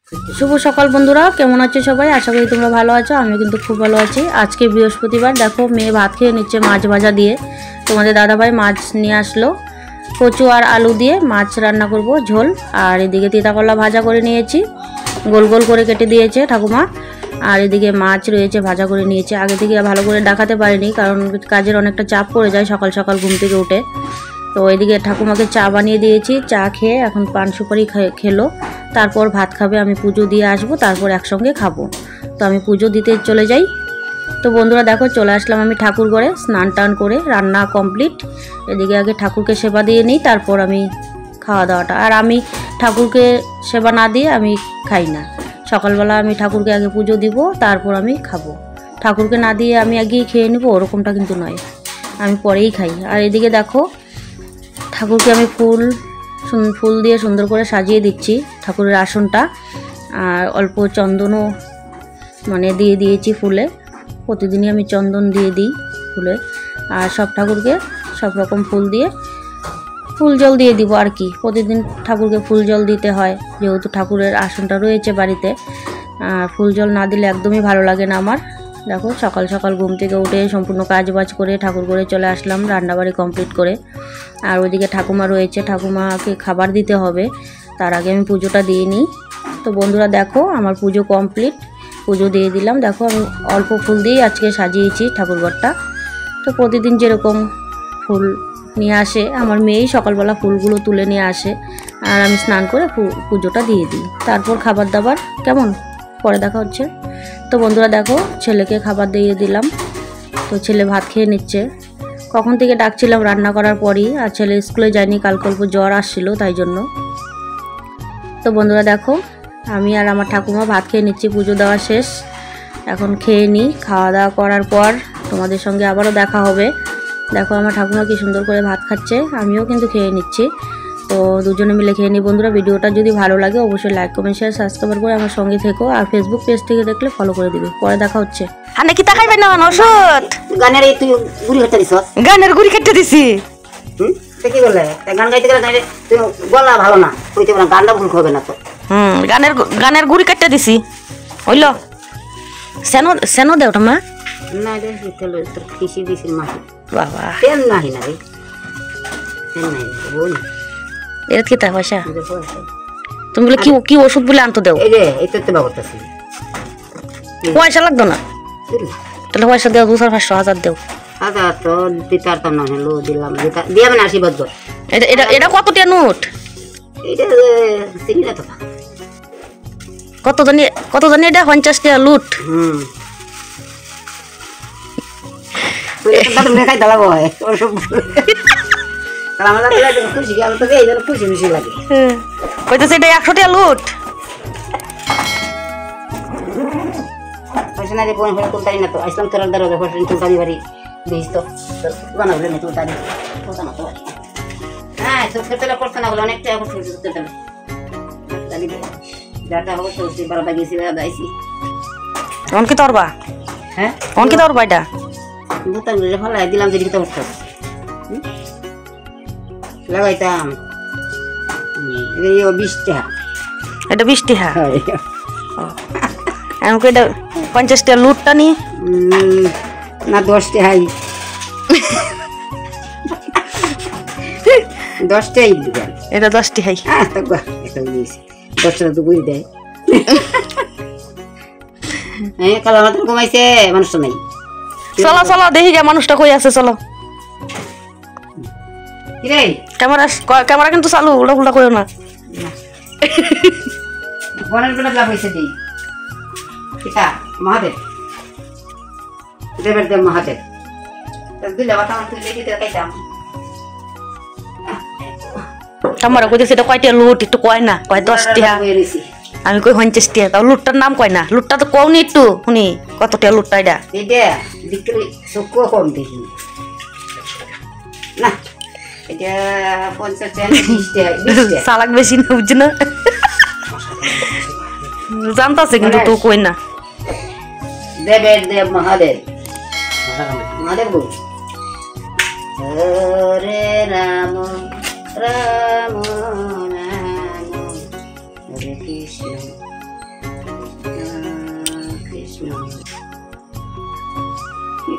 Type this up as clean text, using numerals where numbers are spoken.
শুভ সকাল বন্ধুরা, কেমন আছো সবাই? আশা করি তোমরা ভালো আছো। আমিও কিন্তু খুব ভালো আছি। আজকে বৃহস্পতিবার, দেখো মেয়ে ভাত খেয়ে নিচ্ছে মাছ ভাজা দিয়ে। তোমাদের দাদাভাই মাছ নিয়ে আসলো, কচু আর আলু দিয়ে মাছ রান্না করব ঝোল। আর এদিকে তিতা করলা ভাজা করে নিয়েছি, গোল গোল করে কেটে দিয়েছে ঠাকুমা। আর এদিকে মাছ রয়েছে, ভাজা করে নিয়েছে। আগে থেকে ভালো করে দেখাতে পারিনি, কারণ কাজের অনেকটা চাপ পড়ে যায় সকাল সকাল ঘুম থেকে উঠে। তো এদিকে ঠাকুমাকে চা বানিয়ে দিয়েছি, চা খেয়ে এখন পান সুপারি খেলো। তারপর ভাত খাবে, আমি পুজো দিয়ে আসবো, তারপর একসঙ্গে খাবো। তো আমি পুজো দিতে চলে যাই। তো বন্ধুরা দেখো, চলে আসলাম আমি ঠাকুর ঘরে, স্নান টান করে রান্না কমপ্লিট। এদিকে আগে ঠাকুরকে সেবা দিয়ে নিই, তারপর আমি খাওয়া দাওয়াটা। আর আমি ঠাকুরকে সেবা না দিয়ে আমি খাই না। সকালবেলা আমি ঠাকুরকে আগে পুজো দিব, তারপর আমি খাবো। ঠাকুরকে না দিয়ে আমি আগেই খেয়ে নেবো, ওরকমটা কিন্তু নয়, আমি পরেই খাই। আর এদিকে দেখো, ঠাকুরকে আমি ফুল দিয়ে সুন্দর করে সাজিয়ে দিচ্ছি ঠাকুরের আসনটা। আর অল্প চন্দনও দিয়ে দিয়েছি ফুলে। প্রতিদিনই আমি চন্দন দিয়ে দিই ফুলে। আর সব ঠাকুরকে সব রকম ফুল দিয়ে ফুল জল দিয়ে দিব আর কি। প্রতিদিন ঠাকুরকে ফুল জল দিতে হয়, যেহেতু ঠাকুরের আসনটা রয়েছে বাড়িতে। ফুল জল না দিলে একদমই ভালো লাগে না আমার। দেখো, সকাল সকাল ঘুম থেকে উঠে সম্পূর্ণ কাজ বাজ করে ঠাকুর ঘরে চলে আসলাম, রান্নাবাড়ি কমপ্লিট করে। আর ওইদিকে ঠাকুমা রয়েছে, ঠাকুমাকে খাবার দিতে হবে, তার আগে আমি পুজোটা দিয়ে নিই। তো বন্ধুরা দেখো, আমার পুজো কমপ্লিট, পুজো দিয়ে দিলাম। দেখো, আমি অল্প ফুল দিয়েই আজকে সাজিয়েছি ঠাকুরঘরটা। তো প্রতিদিন যেরকম ফুল নিয়ে আসে, আমার মেয়েই সকালবেলা ফুলগুলো তুলে নিয়ে আসে। আর আমি স্নান করে পুজোটা দিয়ে দিই, তারপর খাবার দাবার কেমন পরে দেখা হচ্ছে। তো বন্ধুরা দেখো, ছেলেকে খাবার দিয়ে দিলাম। তো ছেলে ভাত খেয়ে নিচ্ছে। কখন থেকে ডাকছিলাম রান্না করার পরই, আর ছেলে স্কুলে যায়নি, কালকে অল্প জ্বর আসছিল তাই জন্য। তো বন্ধুরা দেখো, আমি আর আমার ঠাকুমা ভাত খেয়ে নিচ্ছি, পুজো দেওয়া শেষ। এখন খেয়ে নিই, খাওয়া দাওয়া করার পর তোমাদের সঙ্গে আবারও দেখা হবে। দেখো আমার ঠাকুমা কি সুন্দর করে ভাত খাচ্ছে, আমিও কিন্তু খেয়ে নিচ্ছি। তো দুজনে মিলে খেয়ে নিই। বন্ধুরা, ভিডিওটা যদি ভালো লাগে অবশ্যই লাইক কমেন্ট শেয়ার সাবস্ক্রাইব করে আমার সঙ্গে থেকো। আর ফেসবুক পেজ থেকে দেখলে ফলো করে দিবে। পরে দেখা হচ্ছে। আনে কি তাকাইবে না ওষুধ গানের এই তুই গুড়ি হতে দিছস, গানের গুড়ি কেটে দিছি। কি বলে গান গাইতে গেলে তুই গলা ভালো না কইতে পারে, গানটা ভুল হবে না তো। গানের গুড়ি কেটে দিছি। হইল সেনো দেওটা মা না রে, চলো তোর খিসি দিছি মা। বাবা তেল নাহি না রে, তেল নাই বল। এর কি তা পয়সা তুমি বলে কি ওষুধ বলে আনতো দেও? এই যে এই তো বাবুটাছি পয়সা লাগতো না, তাহলে পয়সা দেও 200-500 দেও। আচ্ছা, তো দিতে পারতাম না, লো দিলাম, দিয়া মানে আশীর্বাদ কর। এটা কত টিয়া নোট? এটা চিনি না তো কত জানি এটা 50 টাকা লুট। দেখাই দাঁড়াবো ওসব খুশি, আমি তো এই জন্য খুশি খুশি লাগে। কইতেছে এটা 100 টাকা লুট। পয়সা না যে পয়সা তুলতারি না তো, আসলাম তোর দরজা পয়সা তুলতারি বাড়ি দিস তো বানাবলে না তুলতারি তুলতা না তো বাড়ি। হ্যাঁ, তো খেতে করতে না বলে অনেকটা এখন তুলতে হবে যাটা হবে তো বারোটা গেছি দাইছি। অনকি তোরবা? হ্যাঁ, অনকি তোরবা? এটা বোতাম ফেলাই দিলাম, যদি খেতে উঠতে লাগাইতাম 20 টাকা। এটা 20 টাকা? আমাকে এটা 50 টাকা লুটটা নি না 10 টাকাই 10 টাকাই দিবেন। এটা 10 টাকাই। হ্যাঁ, তো এটা দিয়েছি 10 টাকা তো বুঝি দেয়। হ্যাঁ, কাল আমাদের কমাইছে মানুষটা নাই। চলো চলো দেখি গে মানুষটা কই আছে, চলো। কিরে ক্যামেরা কিন্তু চালু, উল্টা উল্টা করো না। বনের বেলা লাভ হয়েছে দিই পিতা মহাদেব দেবের দেব মহাদেব দিলে বাতা তুই লেগে দেখাইতাম। ক্যামেরা কইতেছে এটা কয়টা লুট, একটু কয় না, কয় 10 টাকা। আমি কই 50 টাকা, তাও লুটটার নাম কয় না। লুটটা তো কওনি একটু শুনি, কত টাকা লুটটা? এটা বিক্রি চক্ষু কম দেখি না, এটা 50 টাকা 20 টাকা চালাক বেশি না, বুঝছো না? জানতাছে কিন্তু তো কই না। দেবের দেব মহাদেব মহাদেব গো হরে রাম রাম রাম হরে কৃষ্ণ